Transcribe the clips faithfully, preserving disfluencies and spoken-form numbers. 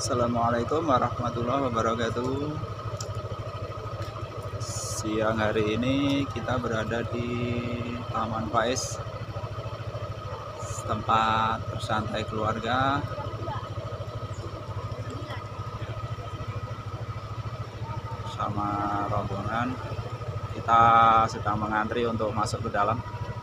Assalamualaikum warahmatullahi wabarakatuh. Siang hari ini kita berada di Taman Faiz, tempat bersantai keluarga. Sama rombongan kita sedang mengantri untuk masuk ke dalam.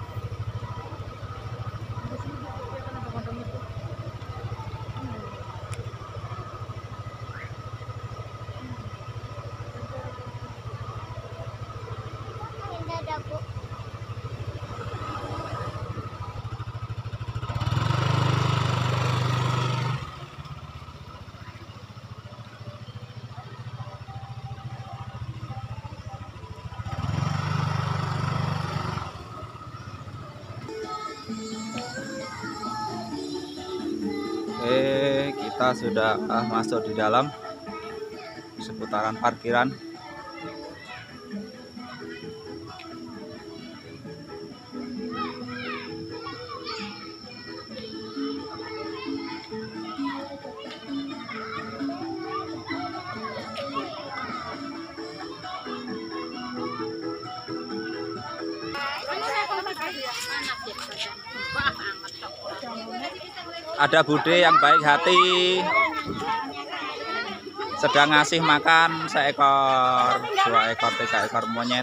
Eh, kita sudah ah, masuk di dalam seputaran parkiran. Ada bude yang baik hati, sedang ngasih makan seekor, dua ekor, tiga ekor monyet.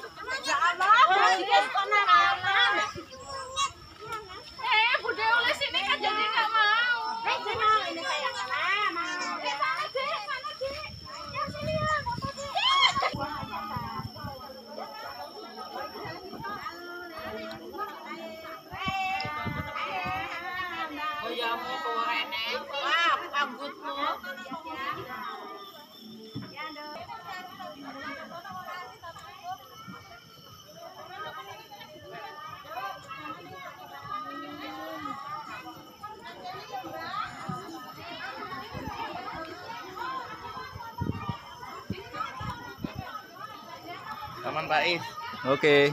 Taman Faiz. Oke.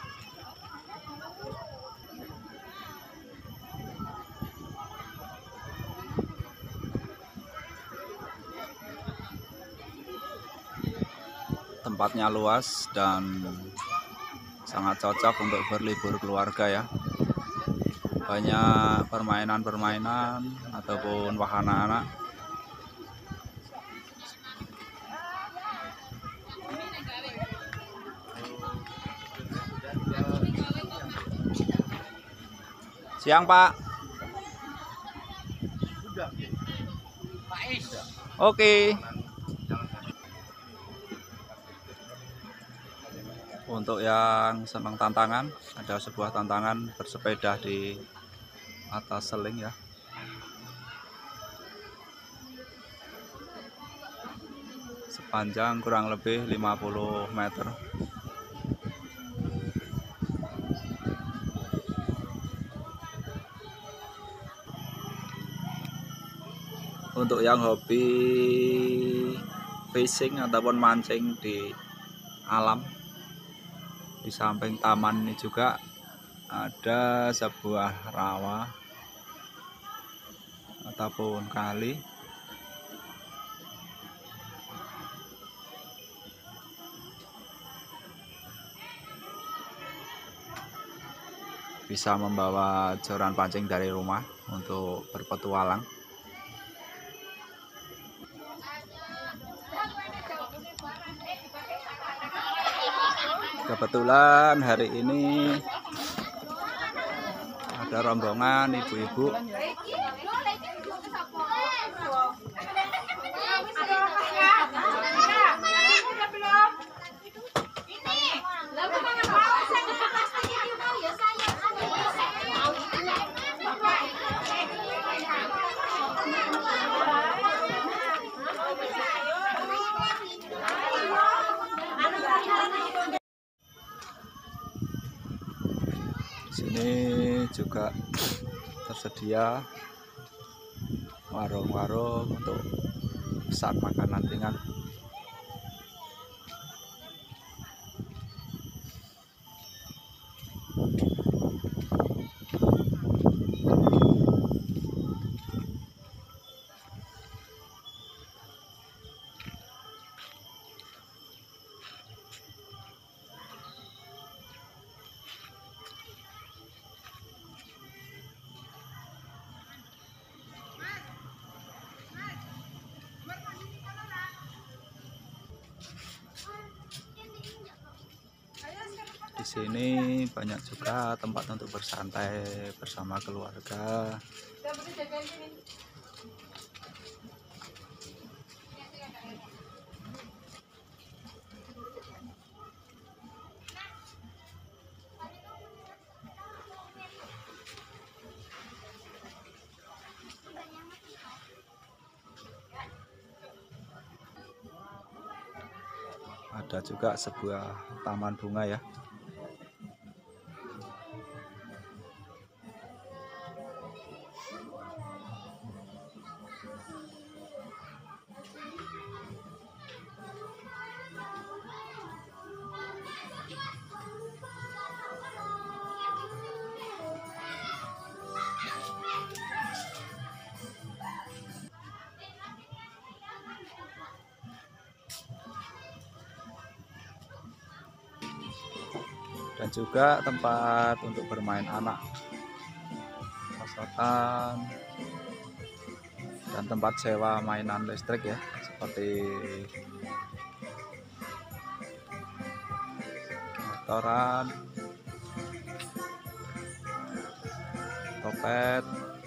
Tempatnya luas dan sangat cocok untuk berlibur keluarga ya. Banyak permainan-permainan ataupun wahana anak. Siang, Pak. Oke. Untuk yang senang tantangan, ada sebuah tantangan bersepeda di atas seling ya. Sepanjang kurang lebih lima puluh meter. Untuk yang hobi fishing ataupun mancing di alam, di samping taman ini juga ada sebuah rawa ataupun kali. Bisa membawa joran pancing dari rumah untuk berpetualang. Kebetulan hari ini ada rombongan ibu-ibu sini juga tersedia warung-warung untuk pesan makanan ringan. sini banyak juga tempat untuk bersantai bersama keluarga. Ada juga sebuah taman bunga ya. Dan juga tempat untuk bermain anak, perosotan, dan tempat sewa mainan listrik ya, seperti motoran, topet,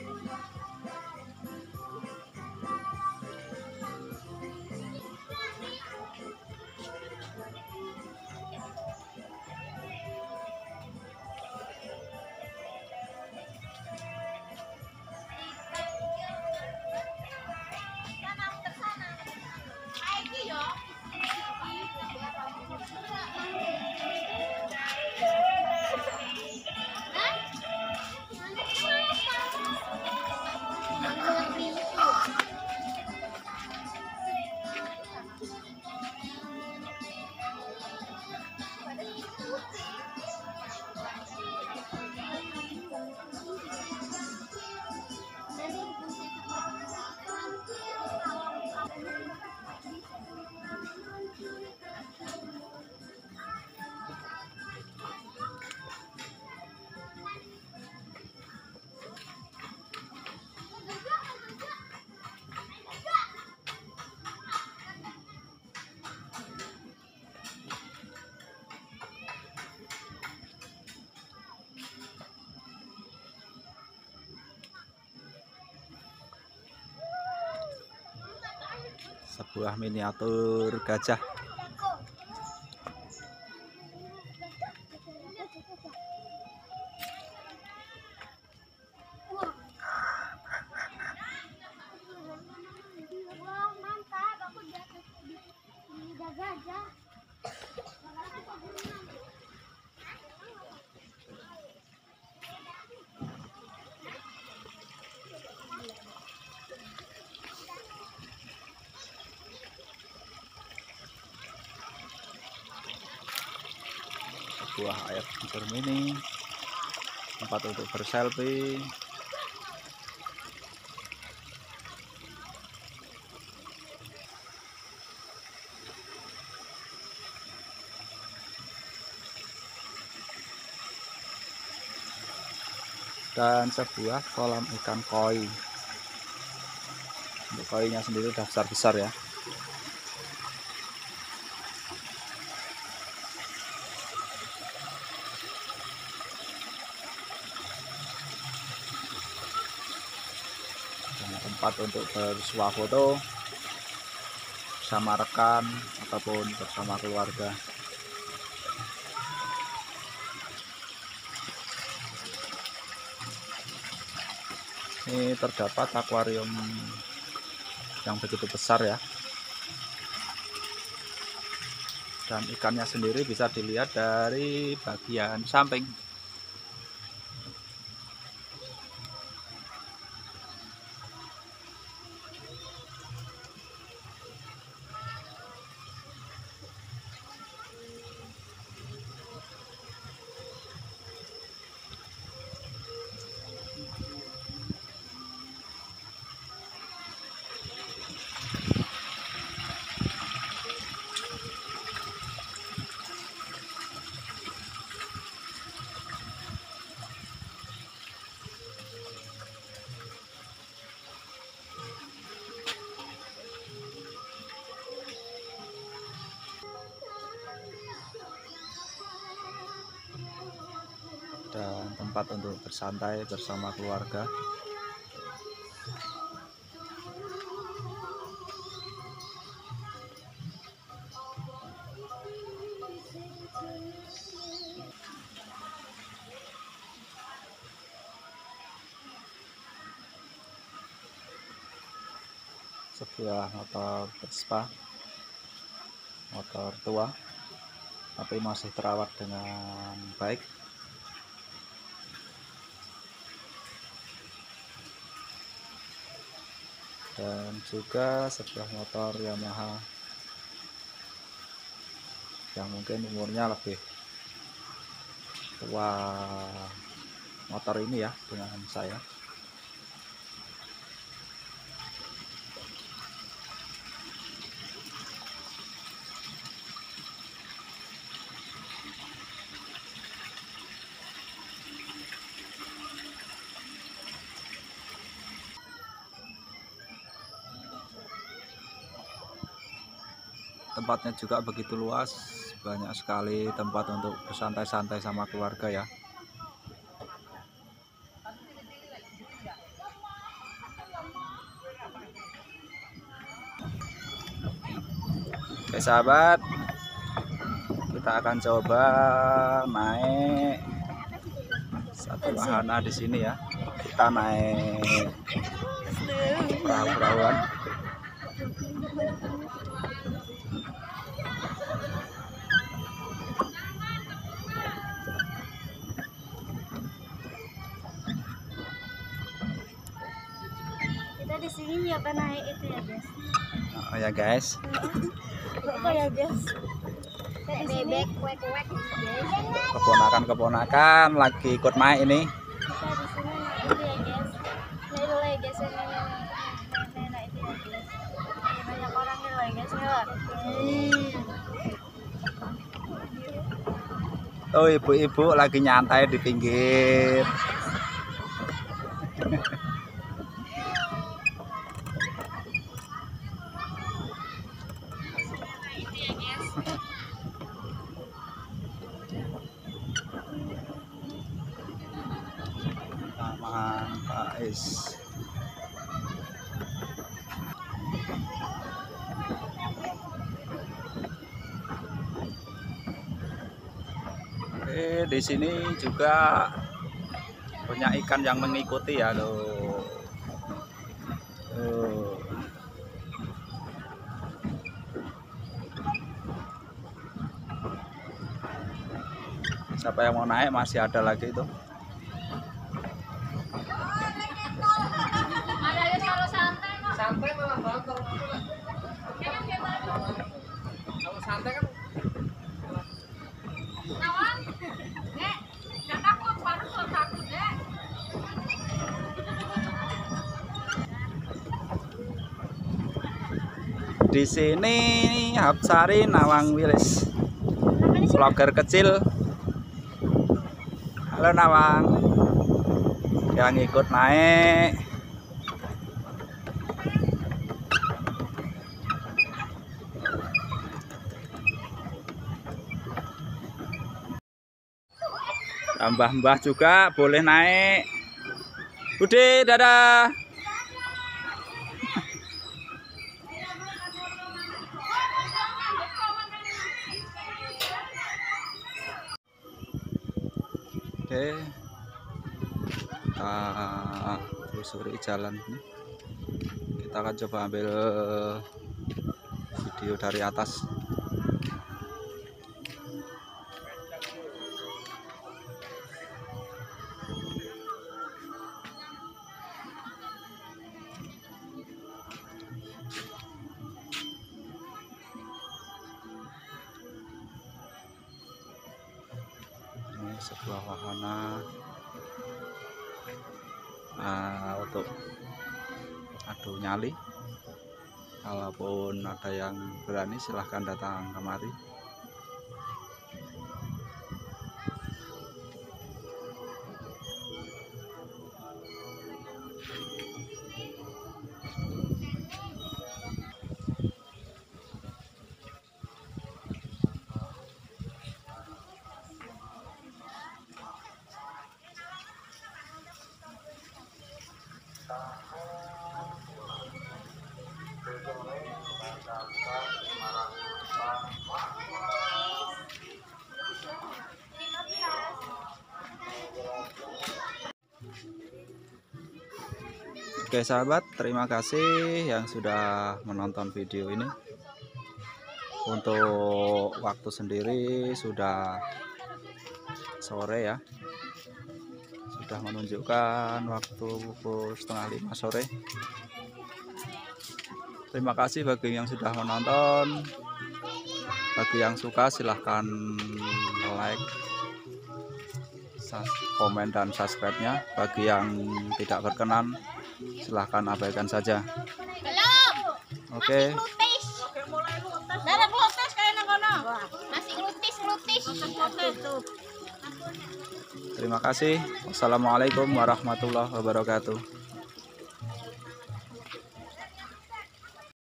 sebuah miniatur gajah. Wah, mantap, aku di atas di gajah. Sebuah air mancur mini, tempat untuk berselfie. Dan sebuah kolam ikan koi. Untuk koinya sendiri udah besar-besar ya. Dan tempat untuk bersuah foto bersama rekan ataupun bersama keluarga. Ini terdapat akuarium yang begitu besar ya, dan ikannya sendiri bisa dilihat dari bagian samping. tempat untuk bersantai bersama keluarga. Sebuah motor Vespa, motor tua tapi masih terawat dengan baik. Dan juga sebuah motor Yamaha yang mungkin umurnya lebih tua motor ini ya dengan saya. Tempatnya juga begitu luas, banyak sekali tempat untuk bersantai-santai sama keluarga ya. Oke sahabat, kita akan coba naik satu wahana di sini ya. Kita naik perahu-perahuan. Kita di sini nyoba naik itu ya guys. Oh ya guys. Apa ya guys? Bebek kuek-kuek guys. Keponakan-keponakan lagi ikut naik ini. Kita di sini naik itu ya guys. Naik dulu ya guys, yang naik itu ya guys. Banyak orang nih lah ya guys ya. Oh ibu-ibu lagi nyantai di pinggir. Taman Pais. Oke, di sini juga punya ikan yang mengikuti ya loh. Oh. Siapa yang mau naik masih ada lagi itu. Santai malah bakal kalau santai kan Nawan, Dek, jangan takut, baru lo takut, Dek. Di sini Hapsari Nawang Wilis, vlogger kecil. Halo Nawang, yang ikut naik. Mbah-mbah juga boleh naik. Bude, dadah. Oke, kita telusuri jalan ini. Kita akan coba ambil video dari atas. Ini sebuah wahana uh, untuk adu nyali. Kalaupun ada yang berani silahkan datang kemari. Oke sahabat, terima kasih yang sudah menonton video ini. Untuk waktu sendiri sudah sore ya, sudah menunjukkan waktu pukul setengah lima sore. Terima kasih bagi yang sudah menonton. Bagi yang suka silahkan like, komen dan subscribe-nya. Bagi yang tidak berkenan silahkan abaikan saja. Belum. Oke. Glutis. Darah glutis kayak nakono. Masih glutis, glutis. Terima kasih. Wassalamualaikum warahmatullahi wabarakatuh.